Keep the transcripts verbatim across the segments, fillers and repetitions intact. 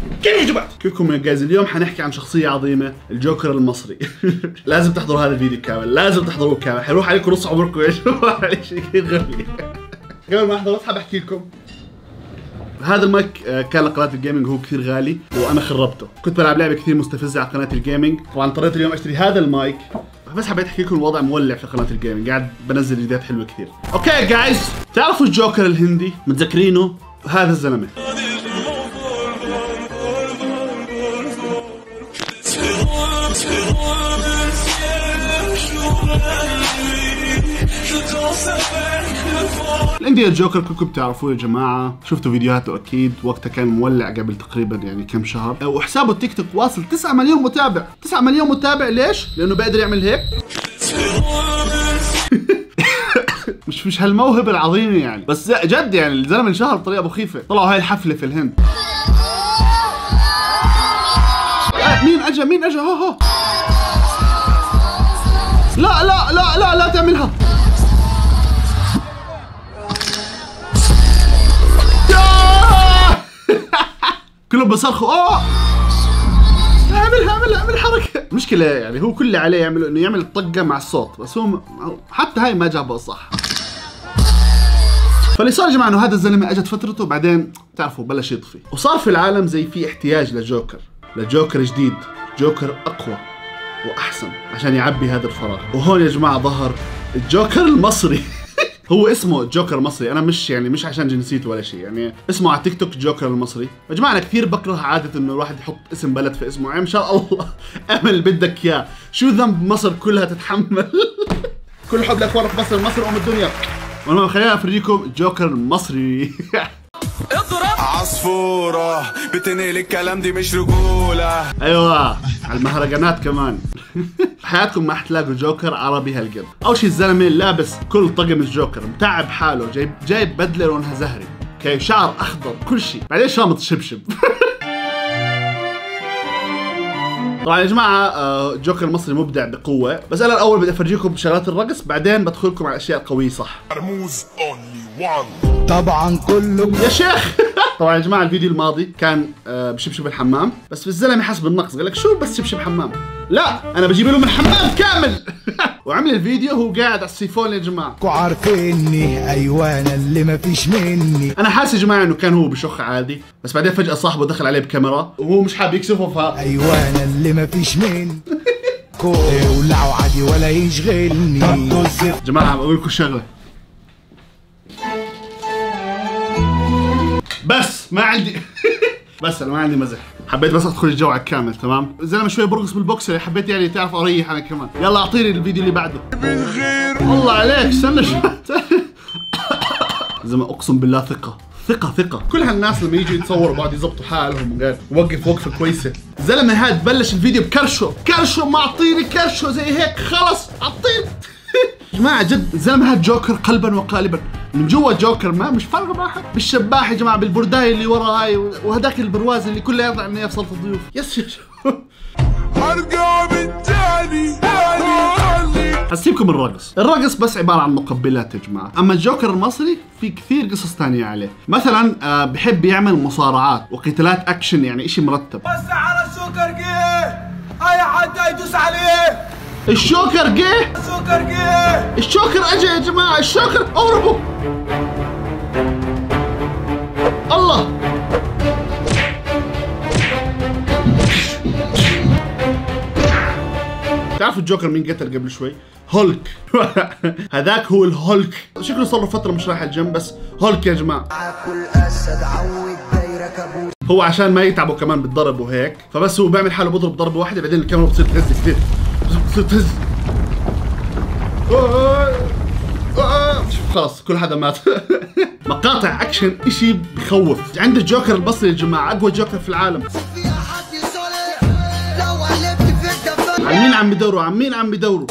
كيف يا جماعه؟ كيفكم يا جايز؟ اليوم حنحكي عن شخصيه عظيمه، الجوكر المصري. لازم تحضروا هذا الفيديو كامل، لازم تحضروه كامل، حيروح عليكم نص عمركم يا جماعه. شيء كثير غبي. قبل ما احضر حاب احكي لكم هذا المايك كان لقناه الجيمنج وهو كثير غالي وانا خربته. كنت بلعب لعبه كثير مستفزه على قناه الجيمنج، طبعا اضطريت اليوم اشتري هذا المايك، بس حبيت احكي لكم الوضع مولع في قناه الجيمنج، قاعد بنزل فيديوهات حلوه كثير. اوكي جايز، تعرفوا الجوكر الهندي؟ متذكرينه؟ هذا الزلمه الهندي الجوكر كلكم بتعرفوه يا جماعه، شفتوا فيديوهاته اكيد، وقتها كان مولع قبل تقريبا يعني كم شهر، وحسابه التيك توك واصل تسعة مليون متابع. تسعة مليون متابع ليش؟ لانه بيقدر يعمل هيك. مش مش هالموهبه العظيمه يعني، بس جد يعني الزلمه انشهر بطريقه مخيفه. طلعوا هاي الحفله في الهند. آه مين اجى؟ مين اجى؟ هو هو لا لا لا لا لا تعملها. كلهم بصرخوا اوه اعملها اعملها اعمل حركه. المشكله يعني هو كل اللي عليه يعمله انه يعمل الطقه مع الصوت، بس هو حتى هاي ما جابها صح. فاللي صار يا جماعه انه هذا الزلمه اجت فترته وبعدين بتعرفوا بلش يطفي، وصار في العالم زي في احتياج لجوكر، لجوكر جديد، جوكر اقوى واحسن عشان يعبي هذا الفراغ. وهون يا جماعه ظهر الجوكر المصري. هو اسمه جوكر مصري، انا مش يعني مش عشان جنسيته ولا شيء، يعني اسمه على تيك توك جوكر المصري. يا جماعه انا كثير بكره عاده انه الواحد يحط اسم بلد في اسمه، يعني ان شاء الله اعمل بدك اياه، شو ذنب مصر كلها تتحمل؟ كل حب لاخوانك في مصر، مصر ام الدنيا. المهم خلينا افرجيكم جوكر المصري. اضرب عصفورة بتنقل الكلام، دي مش رجولة. ايوه على المهرجانات كمان. حياتكم ما حتلاقوا جوكر عربي هالقد. اول شيء الزلمه لابس كل طقم الجوكر، متعب حاله، جايب جايب بدله لونها زهري، اوكي، شعر اخضر، كل شيء، بعدين شامط شبشب. طبعا يا جماعه جوكر المصري مبدع بقوه، بس انا الاول بدي افرجيكم شغلات الرقص، بعدين بدخلكم على الاشياء القويه صح. مرموز اونلي وان طبعا كله يا شيخ. طبعا يا جماعه الفيديو الماضي كان بشبشب الحمام، بس في الزلمه حسب النقص قال لك شو بس شبشب حمام؟ لا انا بجيب لهم الحمام كامل. وعمل الفيديو وهو قاعد على السيفون يا جماعه. عارفيني ايوه انا اللي ما فيش مني. انا حاسس يا جماعه انه كان هو بشخ عادي، بس بعدين فجاه صاحبه دخل عليه بكاميرا وهو مش حابب يكسفه ف ايوه انا اللي ما فيش مني. ولعوا عادي ولا يشغلني. يا جماعه بقول لكم شغله، بس ما عندي بس انا ما عندي مزح، حبيت بس ادخل الجو على الكامل. تمام الزلمه شوي برقص بالبوكسر، حبيت يعني تعرف اريح انا كمان. يلا اعطيني الفيديو اللي بعده بالخير. الله عليك استنى شوي. زلمه اقسم بالله ثقه ثقه ثقه. كل هالناس لما يجوا يتصوروا بعض يظبطوا حالهم وقاعد وقف وقفه كويسه. الزلمه هاد بلش الفيديو بكرشه كرشه، معطيني كرشه زي هيك، خلص اعطيني. يا جماعه جد الزلمه هاد جوكر قلبا وقالبا، من جوا جوكر ما مش فارقه معها. بالشباح يا جماعه، بالبردايه اللي ورا هاي، وهداك البرواز اللي كله يطلع منه في صاله الضيوف. يس يس. ارجع بالتاني. هسيبكم الرقص، الرقص بس عباره عن مقبلات يا جماعه، اما الجوكر المصري في كثير قصص ثانيه عليه. مثلا آه بحب يعمل مصارعات وقتالات اكشن، يعني اشي مرتب. بس على الجوكر جه، اي حد يدوس عليه. الشوكر جه، الشوكر جه، الشوكر اجى يا جماعه، الشوكر اضربوا. الله تعرفوا الجوكر مين قتل قبل شوي؟ هولك. هذاك هو الهولك، شكله صار له فتره مش رايح الجيم، بس هولك يا جماعه. هو عشان ما يتعبوا كمان بالضرب وهيك، فبس هو بيعمل حاله بضرب ضربه واحده، بعدين الكاميرا بتصير تهز كثير، بتصير تهز. خلاص كل حدا مات. مقاطع اكشن اشي بخوف. عند الجوكر المصري يا جماعه اقوى جوكر في العالم. عن مين عم بدوروا؟ عن مين عم بدوروا؟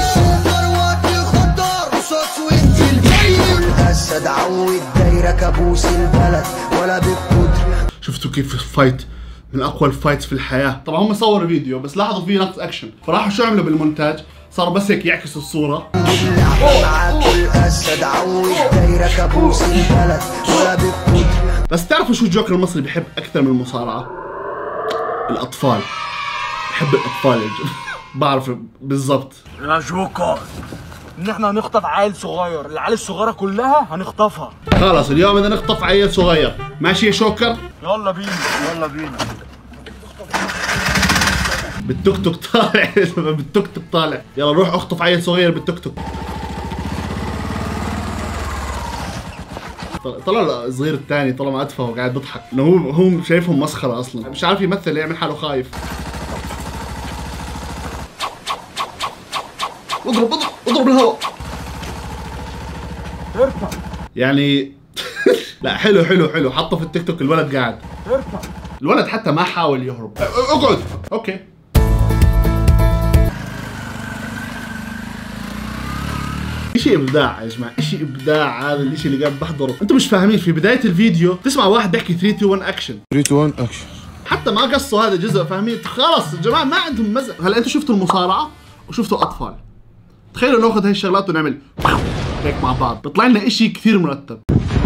شفتوا كيف الفايت من اقوى الفايتس في الحياه. طبعا هم صوروا فيديو بس لاحظوا فيه نقص اكشن، فراحوا شو عملوا بالمونتاج؟ صار بس هيك يعكسوا الصوره. بس تعرفوا شو الجوكر المصري بيحب اكثر من المصارعه؟ الاطفال. بحب الاطفال يا جماعه. بعرف بالضبط. يا جوكر ان احنا هنخطف عيل صغير، العيال الصغيره كلها هنخطفها. خلاص اليوم بدنا نخطف عيل صغير، ماشي يا شوكر؟ يلا بينا يلا بينا. بالتوك توك طالع. بالتوك توك طالع. يلا روح اخطف عيل صغير بالتوك توك. طلع الصغير الثاني طالما ادفى وقاعد بيضحك، انه هو هو شايفهم مسخره اصلا، مش عارف يمثل، يعمل حاله خايف. اضرب اضرب اضرب بالهواء. ارفع يعني لا حلو حلو حلو، حطه في التيك توك. الولد قاعد ارفع. الولد حتى ما حاول يهرب. اقعد. اوكي اشي ابداع يا جماعه، اشي ابداع. هذا الاشي اللي قاعد بحضره. انتم مش فاهمين، في بدايه الفيديو تسمع واحد بيحكي ثلاثة اثنين واحد اكشن، ثلاثة اثنين واحد اكشن، حتى ما قصوا هذا جزء. فاهمين؟ خلاص يا جماعه ما عندهم مزح. هلا انتم شفتوا المصارعه وشفتوا اطفال، تخيلوا ناخذ هاي الشغلات ونعمل هيك مع بعض، بيطلع لنا اشي كثير مرتب.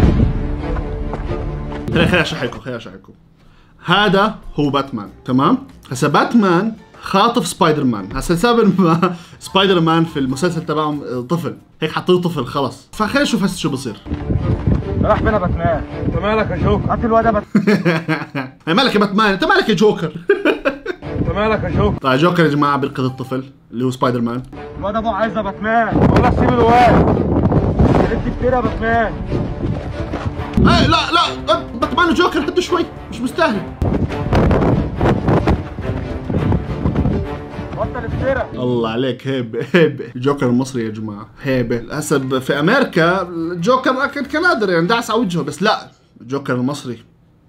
خليني اشرح لكم خليني اشرح لكم. هذا هو باتمان، تمام؟ هسا باتمان خاطف سبايدر مان. هسا سبب ما سبايدر مان في المسلسل تبعهم طفل، هيك حطوه طفل خلص. فخلينا نشوف هسه شو بصير. راح بينا باتمان. انت مالك يا جوكر؟ هات الواد يا باتمان. مالك يا باتمان؟ انت مالك يا جوكر؟ انت مالك يا جوكر؟ طيب جوكر يا جماعه بينقذ الطفل اللي هو سبايدر مان. الواد ابوه عايز يا باتمان. والله سيب الواد. انت كتير يا باتمان. ايه لا لا باتمان وجوكر هدوا شوي، مش مستاهل. بطل افترا. الله عليك، هيبه هيبه. الجوكر المصري يا جماعه هيبه. هسه في امريكا الجوكر اكيد كان قادر يعني دعس على وجهه، بس لا الجوكر المصري.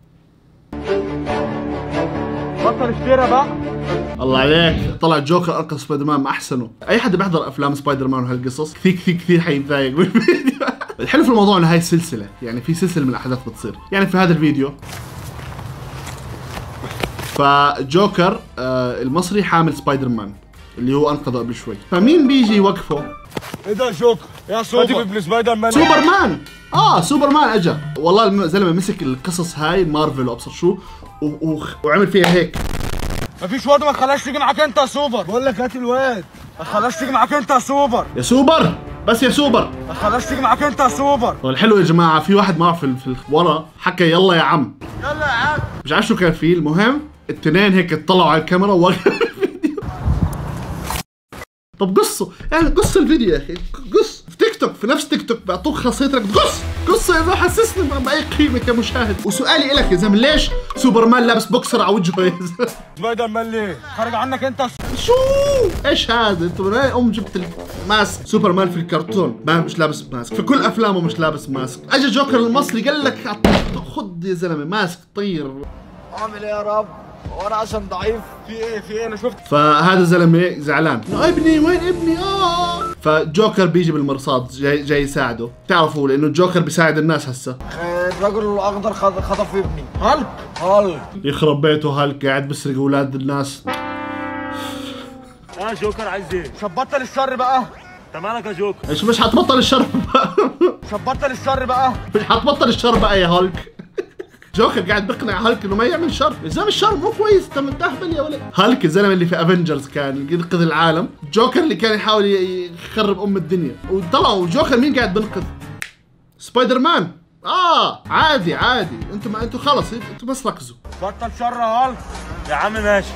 بطل افترا بقى. الله عليك، طلع جوكر انقذ سبايدر مان. ما احسنه. اي حد بيحضر افلام سبايدر مان وهالقصص كثير كثير كثير حيتضايق بالفيديو. الحلو في الموضوع انه هاي سلسله، يعني في سلسله من الاحداث بتصير. يعني في هذا الفيديو فجوكر آه المصري حامل سبايدر مان اللي هو انقذه قبل شوي، فمين بيجي يوقفه؟ ايه ده يا جوكر؟ يا سوبر ابن سبايدر مان. سوبر مان. اه سوبر مان اجا. والله الزلمه مسك القصص هاي مارفل وابصر شو و... و... وعمل فيها هيك. مفيش واد ما تخليهاش تيجي معاك انت يا سوبر. بقول لك هات الواد. ما تخليهاش تيجي معاك انت يا سوبر. يا سوبر بس يا سوبر. ما تخليهاش تيجي معاك انت يا سوبر. الحلو يا جماعه في واحد معه في في ورا حكى يلا يا عم. يلا يا عم. مش عارف شو كان فيه. المهم التنين هيك اطلعوا على الكاميرا ووقفوا الفيديو. طب قصوا يعني قص الفيديو يا اخي، قص. في تيك توك في نفس تيك توك بيعطوك خاصيه انك تقص قص يا زلمه، حسسني باي قيمه كمشاهد. وسؤالي لك يا زلمه، ليش سوبرمان لابس بوكسر على وجهه يا زلمه؟ سبايدر مان ليه؟ خارج عنك انت. شو ايش هذا؟ انتوا من ام جبت الماسك؟ سوبرمان في الكرتون ما مش لابس ماسك، في كل افلامه مش لابس ماسك. اجى جوكر المصري قال لك خد يا زلمه ماسك طير. اعمل ايه يا رب؟ وانا عشان ضعيف. في ايه في ايه؟ انا شفت. فهذا الزلمه زعلان، ابني وين ابني؟ اه فجوكر بيجي بالمرصاد جاي جاي يساعده. تعرفوا لانه الجوكر بيساعد الناس هسه. الرجل الاخضر خطف ابني. هالك هالك يخرب بيته هالك قاعد بسرق اولاد الناس. اه جوكر عايز ايه؟ مش هتبطل الشر بقى؟ انت مالك يا جوكر؟ ايش مش هتبطل الشر بقى؟ مش هتبطل الشر بقى؟ مش هتبطل الشر بقى يا هالك. جوكر قاعد بيقنع هالك انه ما يعمل شر. يا زلمه الشر مو كويس، انت متهبل يا ولد. هالك الزلمه اللي في افنجرز كان ينقذ العالم، جوكر اللي كان يحاول يخرب ام الدنيا، وطلعوا جوكر مين قاعد بينقذ؟ سبايدر مان. اه عادي عادي، انتوا ما انتوا خلص انتوا بس ركزوا. بطل شر يا هالك. يا عم ماشي.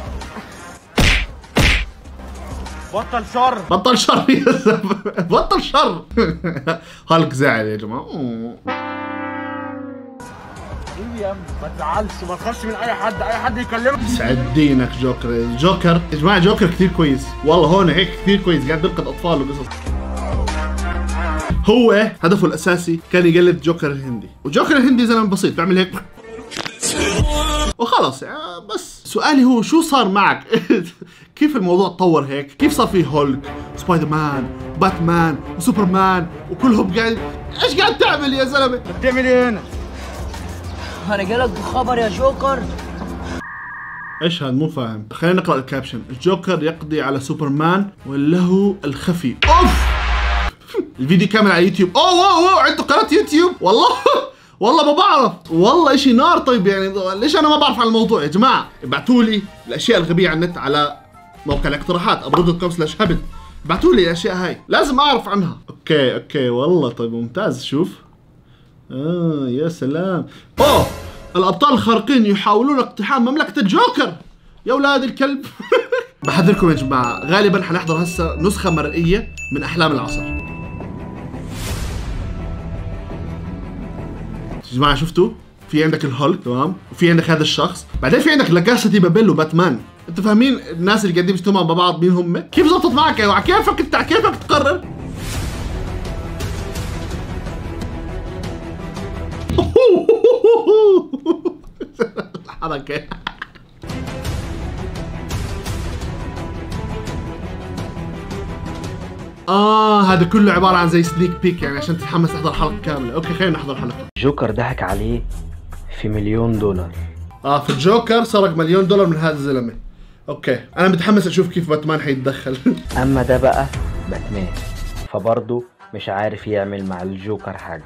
بطل شر. بطل شر يا زلمه بطل شر. هالك زعل يا جماعه. ايه يا عم ما تزعلش، ما تخافش من اي حد، اي حد يكلمك. سعد دينك جوكر. جوكر يا جماعه جوكر كثير كويس، والله هون هيك كثير كويس، قاعد بينقذ اطفال وقصص. هو هدفه الاساسي كان يقلد جوكر الهندي، وجوكر الهندي زلمه بسيط بيعمل هيك وخلص. بس سؤالي هو شو صار معك؟ كيف الموضوع تطور هيك؟ كيف صار في هولك سبايدر مان باتمان وسوبرمان وكلهم قاعد ايش قاعد تعمل يا زلمه؟ بتعمل ايه هنا؟ انا جالك خبر يا جوكر. ايش هذا؟ مو فاهم. خلينا نقرا الكابشن. الجوكر يقضي على سوبرمان وله الخفي. اوف الفيديو كامل على يوتيوب. اوه واو واو عنده قناه يوتيوب والله. والله ما بعرف، والله اشي نار. طيب يعني ليش انا ما بعرف عن الموضوع يا جماعه؟ ابعتوا لي الاشياء الغبيه على النت على موقع الاقتراحات ابو دوت كوم سلاش هبد. ابعتوا لي الاشياء هاي لازم اعرف عنها. اوكي اوكي والله طيب ممتاز. شوف اه يا سلام. اوه الابطال الخارقين يحاولون اقتحام مملكه الجوكر. يا اولاد الكلب. بحذركم يا جماعه غالبا حنحضر هسه نسخه مرئيه من احلام العصر. يا جماعه شفتوا؟ في عندك الهولك تمام، وفي عندك هذا الشخص، بعدين في عندك لا كاسا دي بابيل وباتمان. انتوا فاهمين الناس اللي قاعدين بيجتمعوا مع بعض مين هم؟ كيف زبطت معك؟ على كيفك انت، على كيفك تقرر. الحركة. اه هذا كله عبارة عن زي سنيك بيك يعني عشان تتحمس تحضر حلقة كاملة. اوكي خلينا نحضر حلقة. جوكر ضحك عليه في مليون دولار. اه في الجوكر سرق مليون دولار من هذا الزلمة. اوكي انا متحمس اشوف كيف باتمان حيتدخل. اما ده بقى باتمان فبرضه مش عارف يعمل مع الجوكر حاجة.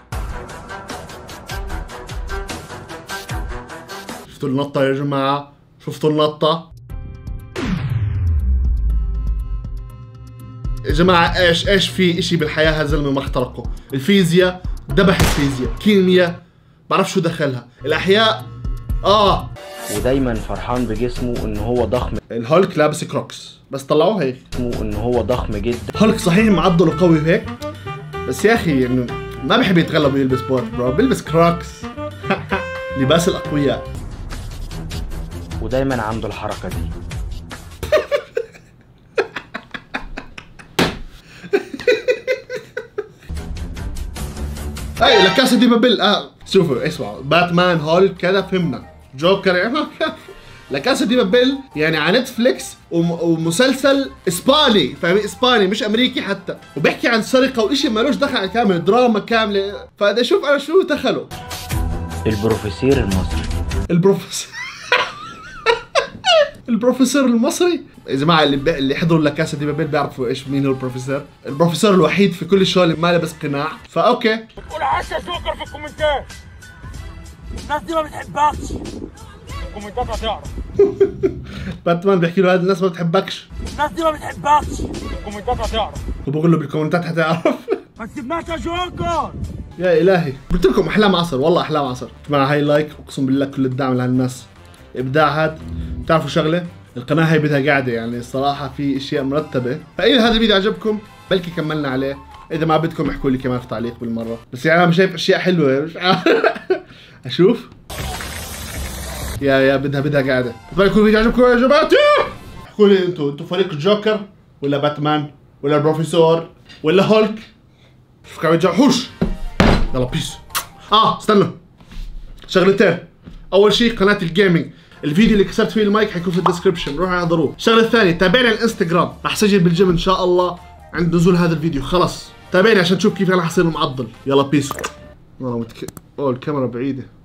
شفتوا النطة يا جماعة؟ شفتوا النطة؟ يا جماعة ايش ايش في اشي بالحياة هذا الزلمة ما اخترقه؟ الفيزياء ذبح الفيزياء، كيمياء بعرف شو دخلها، الأحياء اه ودايما فرحان بجسمه ان هو ضخم. الهولك لابس كروكس بس طلعوه هيك. اسمه ان هو ضخم جدا. هولك صحيح معضل وقوي وهيك بس يا اخي يعني ما بحب يتغلب ويلبس بوت برو، بيلبس كروكس. لباس الاقوياء. ودايما عنده الحركة دي. اي لا كاسا دي بابيل. اه شوفوا اسمعوا باتمان هولك كذا فهمنا. جوكر يعني لا كاسا دي بابيل يعني على نتفليكس ومسلسل اسباني، فاهمين؟ اسباني مش امريكي حتى، وبيحكي عن سرقه وشيء مالوش دخل كامل، دراما كامله. فاذا شوف انا شو دخله. البروفيسور المصري. البروفيسور البروفيسور المصري. يا جماعه اللي ب... اللي حضروا لا كاسا دي بابيل بيعرفوا ايش مين هو البروفيسور. البروفيسور الوحيد في كل الشو اللي ما لابس قناع. فاوكي بتقول عشا جوكر في الكومنتات. الناس دي ما بتحبكش. الكومنتات هتعرف. باتمان بيحكي له هذه الناس ما بتحبكش. الناس دي ما بتحبكش. الكومنتات هتعرف. وبقول له بالكومنتات حتعرف. ما تسيبناش يا جوكر. يا الهي قلت لكم احلام عصر، والله احلام عصر. مع هاي لايك اقسم بالله كل الدعم لهالناس. ابداع هاد. بتعرفوا شغله؟ القناه هاي بدها قاعده يعني الصراحه في اشياء مرتبه. فاذا هذا الفيديو عجبكم بلكي كملنا عليه، اذا ما بدكم احكوا لي كمان في تعليق بالمره. بس يعني انا شايف اشياء حلوه مش عارف. اشوف يا يا بدها بدها قاعده. اتمنى يكون الفيديو عجبكم يا جماعه. احكوا لي انتوا انتوا فريق الجوكر ولا باتمان ولا البروفيسور ولا هولك؟ شوف كم حوش. يلا بيس. اه استنوا شغلتين. اول شيء قناه الجيمنج، الفيديو اللي كسرت فيه المايك حيكون في الديسكربشن، روحوا احضروه. الشغله الثانيه تابعني على الانستغرام، راح سجل بالجيم ان شاء الله عند نزول هذا الفيديو. خلص تابعني عشان تشوف كيف انا حصير معضل. يلا بيس. والله متك... اوه الكاميرا بعيده.